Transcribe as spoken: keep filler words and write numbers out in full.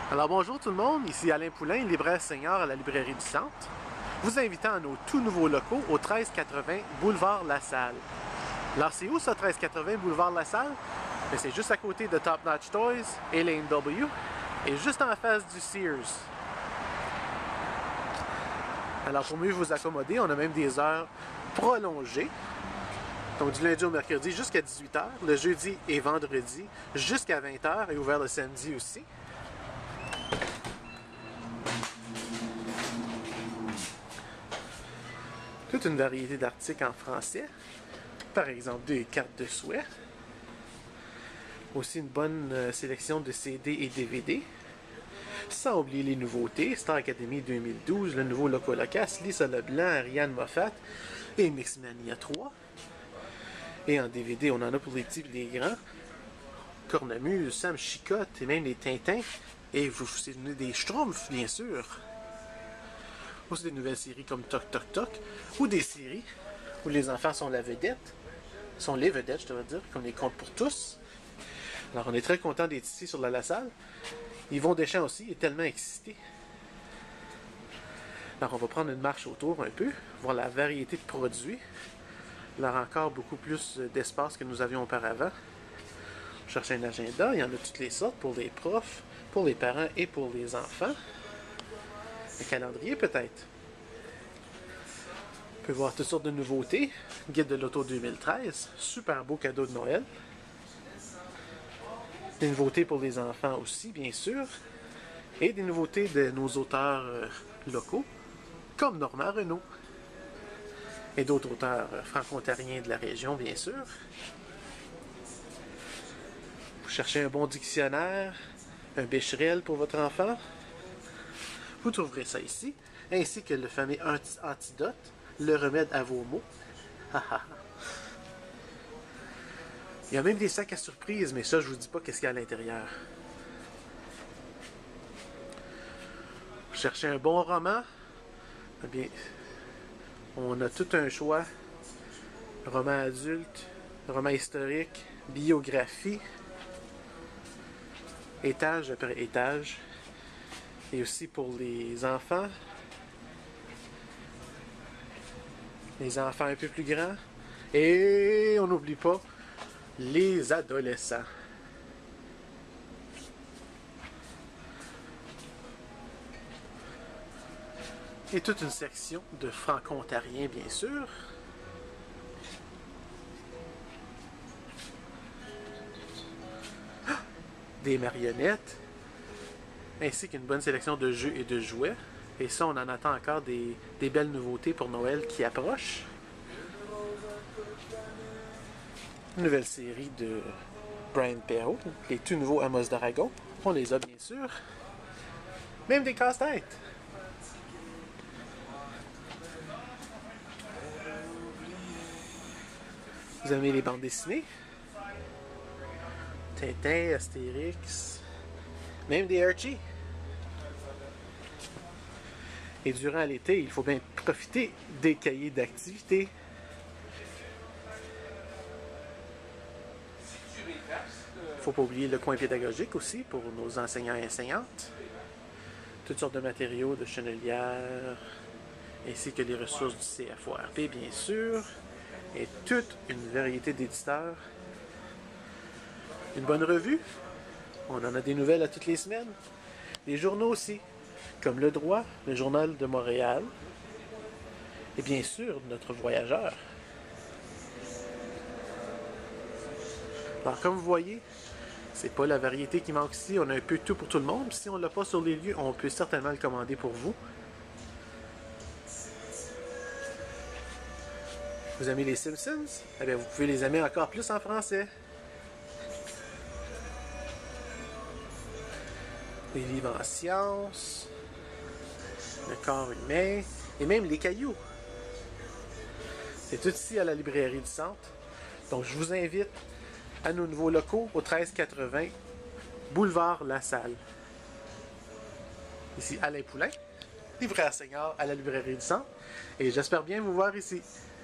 Alors bonjour tout le monde, ici Alain Poulain, libraire senior à la librairie du Centre, vous invitant à nos tout nouveaux locaux au treize quatre-vingts Boulevard Lassalle. Alors c'est où ça, treize quatre-vingts Boulevard Lassalle? C'est juste à côté de Top Notch Toys et l'A and W et juste en face du Sears. Alors pour mieux vous accommoder, on a même des heures prolongées. Donc du lundi au mercredi jusqu'à dix-huit heures, le jeudi et vendredi jusqu'à vingt heures et ouvert le samedi aussi. Toute une variété d'articles en français, par exemple des cartes de souhait, aussi une bonne euh, sélection de C D et D V D, sans oublier les nouveautés, Star Academy deux mille douze, le nouveau Loco Locas, Lisa Leblanc, Ariane Moffat et Mixmania trois. Et en D V D, on en a pour les petits et les grands, Cornemuse, Sam Chicotte et même les Tintins, et vous vous souvenez des Schtroumpfs, bien sûr. Aussi des nouvelles séries comme Toc Toc Toc, ou des séries où les enfants sont la vedette, sont les vedettes, je devrais dire, comme les contes pour tous. Alors on est très content d'être ici sur la Lassalle. Yvon Deschamps aussi est tellement excité. Alors on va prendre une marche autour un peu, voir la variété de produits. Alors encore beaucoup plus d'espace que nous avions auparavant. On cherche un agenda, il y en a toutes les sortes pour les profs, pour les parents et pour les enfants. Un calendrier peut-être. On peut voir toutes sortes de nouveautés. Guide de l'auto deux mille treize. Super beau cadeau de Noël. Des nouveautés pour les enfants aussi, bien sûr. Et des nouveautés de nos auteurs euh, locaux, comme Normand Renaud. Et d'autres auteurs euh, franco-ontariens de la région, bien sûr. Vous cherchez un bon dictionnaire, un bécherel pour votre enfant. Vous trouverez ça ici, ainsi que le fameux antidote, le remède à vos maux. Il y a même des sacs à surprise, mais ça, je vous dis pas qu'est-ce qu'il y a à l'intérieur. Vous cherchez un bon roman? Eh bien, on a tout un choix. Roman adulte, roman historique, biographie, étage après étage. Et aussi pour les enfants, les enfants un peu plus grands, et on n'oublie pas les adolescents. Et toute une section de franco-ontariens, bien sûr. Des marionnettes. Ainsi qu'une bonne sélection de jeux et de jouets. Et ça, on en attend encore des, des belles nouveautés pour Noël qui approchent. Une nouvelle série de Brian Perrault, les tout nouveaux Amos d'Aragon. On les a bien sûr. Même des casse-têtes. Vous aimez les bandes dessinées? Tintin, Astérix... Même des Archie. Et durant l'été, il faut bien profiter des cahiers d'activité. Il ne faut pas oublier le coin pédagogique aussi pour nos enseignants et enseignantes. Toutes sortes de matériaux de chenelières, ainsi que les ressources du C F O R P, bien sûr. Et toute une variété d'éditeurs. Une bonne revue. On en a des nouvelles à toutes les semaines. Des journaux aussi, comme Le Droit, le Journal de Montréal, et bien sûr, Notre Voyageur. Alors, comme vous voyez, c'est pas la variété qui manque ici. On a un peu tout pour tout le monde. Si on l'a pas sur les lieux, on peut certainement le commander pour vous. Vous aimez les Simpsons? Eh bien, vous pouvez les aimer encore plus en français. Les livres en sciences, le corps humain, et même les cailloux. C'est tout ici à la librairie du Centre. Donc je vous invite à nos nouveaux locaux au treize quatre-vingts Boulevard Lassalle. Ici Alain Poulain, libraire senior à la librairie du Centre, et j'espère bien vous voir ici.